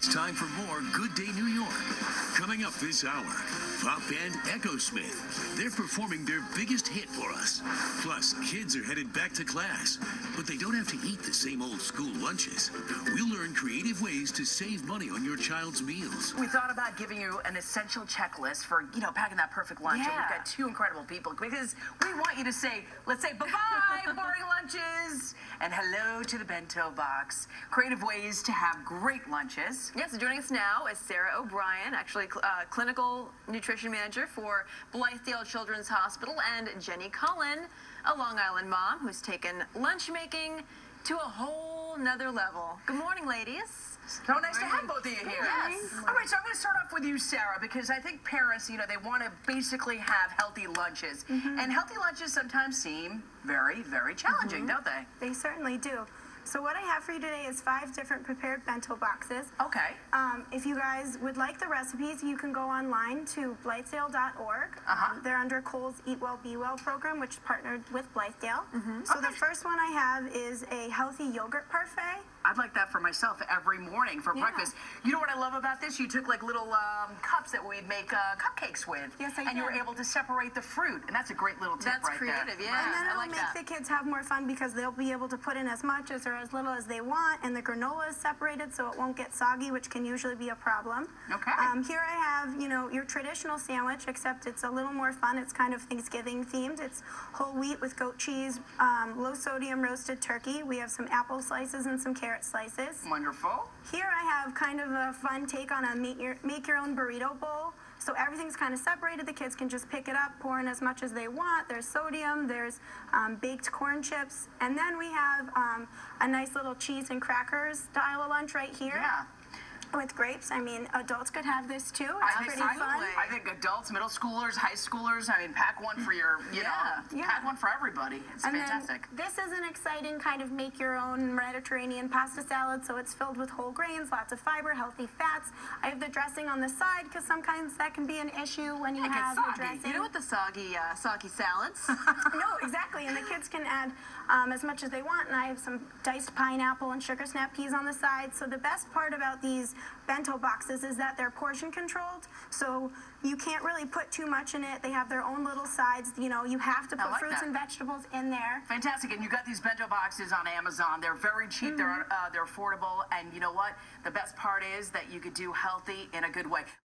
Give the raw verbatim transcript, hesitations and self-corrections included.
It's time for more Good Day New York. Coming up this hour, pop band Echo Smith. They're performing their biggest hit for us. Plus, kids are headed back to class, but they don't have to eat the same old school lunches. We'll learn creative ways to save money on your child's meals. We thought about giving you an essential checklist for, you know, packing that perfect lunch. Yeah. And we've got two incredible people because we want you to say, let's say bye-bye, boring lunches, and hello to the bento box. Creative ways to have great lunches. Yes, so joining us now is Sarah O'Brien, actually uh, clinical nutrition manager for Blythedale Children's Hospital, and Jenny Cullen, a Long Island mom who's taken lunch making to a whole nother level. Good morning, ladies. So nice to have both of you here. Yes. All right, so I'm going to start off with you, Sarah, because I think parents, you know, they want to basically have healthy lunches. Mm-hmm. And healthy lunches sometimes seem very, very challenging, mm-hmm. don't they? They certainly do. So what I have for you today is five different prepared bento boxes. Okay. Um, if you guys would like the recipes, you can go online to Blythedale dot org. Uh-huh. Um, they're under Kohl's Eat Well, Be Well program, which partnered with Blythedale. Mm-hmm. So okay. the first one I have is a healthy yogurt parfait. I'd like that for myself every morning for Yeah. breakfast. You know what I love about this? You took like little um, cups that we'd make uh, cupcakes with. Yes, I And you were did. able to separate the fruit. And that's a great little tip That's right creative, there. yeah. And then I it'll like make that. the kids have more fun because they'll be able to put in as much as or as little as they want, and the granola is separated so it won't get soggy, which can usually be a problem. Okay. Um, here I have, you know, your traditional sandwich, except it's a little more fun. It's kind of Thanksgiving themed. It's whole wheat with goat cheese, um, low sodium roasted turkey. We have some apple slices and some carrot slices. Wonderful. Here I have kind of a fun take on a make your, make your own burrito bowl. So everything's kind of separated. The kids can just pick it up, pour in as much as they want. There's sodium, there's um, baked corn chips, and then we have um, a nice little cheese and crackers style of lunch right here. Yeah. With grapes. I mean, adults could have this too. It's I think, pretty I, fun. I think adults, middle schoolers, high schoolers, I mean, pack one for your, you Yeah. know, Yeah. pack one for everybody. It's And fantastic. then this is an exciting kind of make your own Mediterranean pasta salad. So it's filled with whole grains, lots of fiber, healthy fats. I have the dressing on the side because sometimes that can be an issue when you It gets have soggy. the dressing. You know what the soggy, uh, soggy salads? No, exactly. And the kids can add um, as much as they want. And I have some diced pineapple and sugar snap peas on the side. So the best part about these bento boxes is that they're portion controlled. So you can't really put too much in it. They have their own little sides. You know, you have to I put like fruits that. and vegetables in there. Fantastic, and you got these bento boxes on Amazon. They're very cheap. Mm-hmm. They're uh, they're affordable, and you know what? The best part is that you could do healthy in a good way.